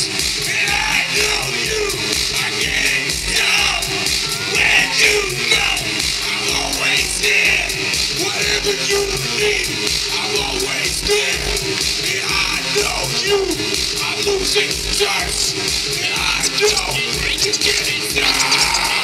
And I know you, I can't know. When you know, I'm always here. Whatever you need, I'm always there. And I know you, I'm losing touch. And I know you get it now.